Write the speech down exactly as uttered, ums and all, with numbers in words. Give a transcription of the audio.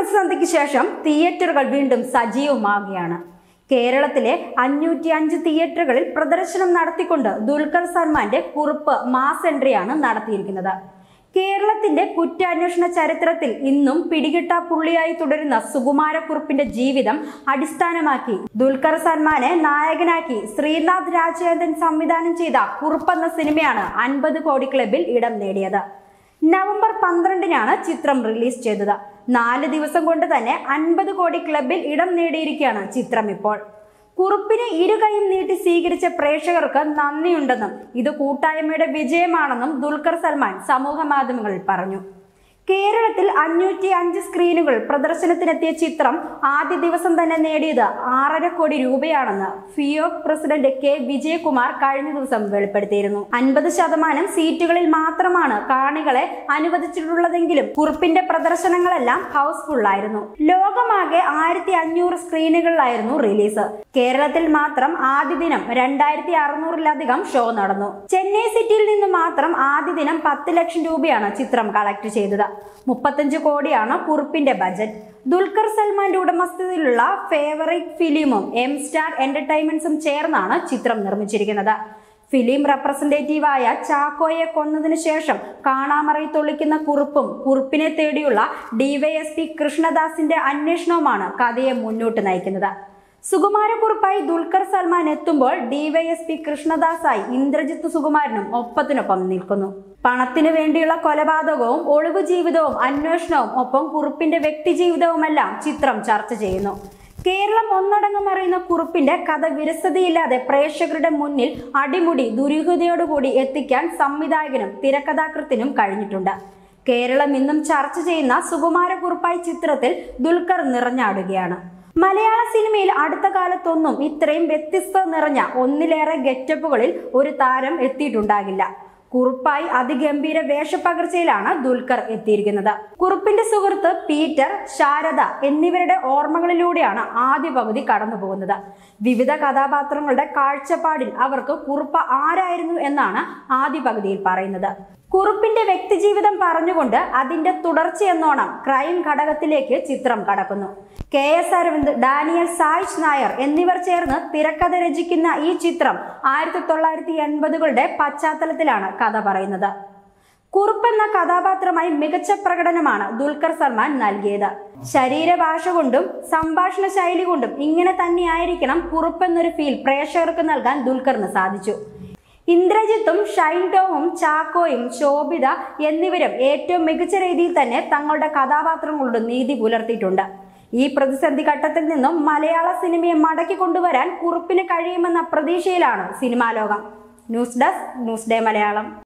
പ്രതിസന്ധിക്ക് ശേഷം തിയേറ്ററുകൾ വീണ്ടും സജീവമാകുകയാണ്. കേരളത്തിലെ അഞ്ഞൂറ്റി അഞ്ച് തിയേറ്ററുകളിൽ പ്രദർശനം നടത്തിക്കൊണ്ട് ദുൽഖർ സൽമാന്റെ കുറുപ്പ് മാസ് എൻട്രിയാണ് നടത്തിയിരിക്കുന്നത്. കേരളത്തിന്റെ കുറ്റാന്വേഷണ ചരിത്രത്തിൽ ഇന്നും പിടികിട്ടാ പുള്ളിയായി തുടരുന്ന സുകുമാരക്കുറുപ്പിന്റെ ജീവിതം അടിസ്ഥാനമാക്കി ദുൽഖർ സൽമാനെ നായകനാക്കി ശ്രീനാഥ് രാജേന്ദ്രൻ സംവിധാനം ചെയ്ത കുറുപ്പ് എന്ന സിനിമയാണ് അൻപത് കോടി ക്ലബിൽ ഇടം നേടിയത്. നവംബർ പന്ത്രണ്ടിനാണ് ചിത്രം റിലീസ് ചെയ്തത്. നാല് ദിവസം കൊണ്ട് തന്നെ അൻപത് കോടി ക്ലബിൽ ഇടം നേടിയിരിക്കുകയാണ് ചിത്രം. ഇപ്പോൾ കുറുപ്പിനെ ഇരുകൈയും നീട്ടി സ്വീകരിച്ച പ്രേക്ഷകർക്ക് നന്ദിയുണ്ടെന്നും ഇത് കൂട്ടായ്മയുടെ വിജയമാണെന്നും ദുൽഖർ സൽമാൻ സമൂഹ മാധ്യമങ്ങളിൽ പറഞ്ഞു. കേരളത്തിൽ അഞ്ഞൂറ്റി അഞ്ച് സ്ക്രീനുകൾ പ്രദർശനത്തിനെത്തിയ ചിത്രം ആദ്യ ദിവസം തന്നെ നേടിയത് ആറര കോടി രൂപയാണെന്ന് ഫിയോക് പ്രസിഡന്റ് കെ വിജയകുമാർ കഴിഞ്ഞ ദിവസം വെളിപ്പെടുത്തിയിരുന്നു. അൻപത് ശതമാനം സീറ്റുകളിൽ മാത്രമാണ് കാണികളെ അനുവദിച്ചിട്ടുള്ളതെങ്കിലും കുറുപ്പിന്റെ പ്രദർശനങ്ങളെല്ലാം ഹൗസ്ഫുള്ളായിരുന്നു. ലോകമാകെ ആയിരത്തി അഞ്ഞൂറ് സ്ക്രീനുകളിലായിരുന്നു റിലീസ്. കേരളത്തിൽ മാത്രം ആദ്യ ദിനം രണ്ടായിരത്തി അറുന്നൂറിലധികം ഷോ നടന്നു. ചെന്നൈ സിറ്റിയിൽ നിന്ന് മാത്രം ആദ്യ ദിനം പത്ത് ലക്ഷം രൂപയാണ് ചിത്രം കളക്ട് ചെയ്തത്. മുപ്പത്തഞ്ച് കോടിയാണ് കുറുപ്പിന്റെ ബജറ്റ്. ദുൽഖർ സൽമാന്റെ ഉടമസ്ഥതയിലുള്ള ഫേവറേറ്റ് ഫിലിമും എം സ്റ്റാർ എന്റർടൈൻമെന്റ്സും ചേർന്നാണ് ചിത്രം നിർമ്മിച്ചിരിക്കുന്നത്. ഫിലിം റെപ്രസെന്റേറ്റീവായ ചാക്കോയെ കൊന്നതിനു ശേഷം കാണാമറയി തൊളിക്കുന്ന കുറുപ്പും കുറുപ്പിനെ തേടിയുള്ള ഡിവൈഎസ്പി കൃഷ്ണദാസിന്റെ അന്വേഷണവുമാണ് കഥയെ മുന്നോട്ട് നയിക്കുന്നത്. സുകുമാരക്കുറുപ്പായി ദുൽഖർ സൽമാൻ എത്തുമ്പോൾ ഡിവൈഎസ്പി കൃഷ്ണദാസായി ഇന്ദ്രജിത്ത് സുകുമാരനും ഒപ്പത്തിനൊപ്പം നിൽക്കുന്നു. പണത്തിനു വേണ്ടിയുള്ള കൊലപാതകവും ഒളിവു ജീവിതവും അന്വേഷണവും ഒപ്പം കുറുപ്പിന്റെ വ്യക്തി ജീവിതവുമെല്ലാം ചിത്രം ചർച്ച ചെയ്യുന്നു. കേരളം ഒന്നടങ്കം അറിയുന്ന കുറുപ്പിന്റെ കഥ വിരസതയില്ലാതെ പ്രേക്ഷകരുടെ മുന്നിൽ അടിമുടി ദുരൂഹതയോടുകൂടി എത്തിക്കാൻ സംവിധായകനും തിരക്കഥാകൃത്തിനും കഴിഞ്ഞിട്ടുണ്ട്. കേരളം ഇന്നും ചർച്ച ചെയ്യുന്ന സുകുമാരക്കുറുപ്പായി ചിത്രത്തിൽ ദുൽഖർ നിറഞ്ഞാടുകയാണ്. മലയാള സിനിമയിൽ അടുത്ത കാലത്തൊന്നും ഇത്രയും വ്യത്യസ്തത നിറഞ്ഞ ഒന്നിലേറെ ഗെറ്റപ്പുകളിൽ ഒരു താരം എത്തിയിട്ടുണ്ടാകില്ല. കുറുപ്പായി അതിഗംഭീര വേഷപ്പകർച്ചയിലാണ് ദുൽഖർ എത്തിയിരിക്കുന്നത്. കുറുപ്പിന്റെ സുഹൃത്ത് പീറ്റർ, ശാരദ എന്നിവരുടെ ഓർമ്മകളിലൂടെയാണ് ആദ്യ പകുതി കടന്നു പോകുന്നത്. വിവിധ കഥാപാത്രങ്ങളുടെ കാഴ്ചപ്പാടിൽ അവർക്ക് കുറുപ്പ് ആരായിരുന്നു എന്നാണ് ആദ്യ പകുതിയിൽ പറയുന്നത്. കുറുപ്പിന്റെ വ്യക്തിജീവിതം പറഞ്ഞുകൊണ്ട് അതിന്റെ തുടർച്ചയെന്നോണം ക്രൈം ഘടകത്തിലേക്ക് ചിത്രം കടക്കുന്നു. K S Aravind, Daniel Sayooj Nair എന്നിവർ ചേർന്ന് തിരക്കഥ രചിക്കുന്ന ഈ ചിത്രം ആയിരത്തി തൊള്ളായിരത്തി എൺപതുകളുടെ പശ്ചാത്തലത്തിലാണ് കഥ പറയുന്നത്. കുറുപ്പ് എന്ന കഥാപാത്രമായി മികച്ച പ്രകടനമാണ് ദുൽഖർ സൽമാൻ നൽകിയത്. ശരീരഭാഷ കൊണ്ടും സംഭാഷണ ശൈലി കൊണ്ടും ഇങ്ങനെ തന്നെയായിരിക്കണം കുറുപ്പ് എന്നൊരു ഫീൽ പ്രേക്ഷകർക്ക് നൽകാൻ ദുൽഖറിന് സാധിച്ചു. ഇന്ദ്രജിത്തും ഷൈൻ ടോമും ചാക്കോയും ശോഭിത എന്നിവരും ഏറ്റവും മികച്ച രീതിയിൽ തന്നെ തങ്ങളുടെ കഥാപാത്രങ്ങളോട് നീതി പുലർത്തിയിട്ടുണ്ട്. ഈ പ്രതിസന്ധി ഘട്ടത്തിൽ നിന്നും മലയാള സിനിമയെ മടക്കി കൊണ്ടുവരാൻ കുറുപ്പിന് കഴിയുമെന്ന പ്രതീക്ഷയിലാണ് സിനിമാ ലോകം. News desk, news day Malayalam.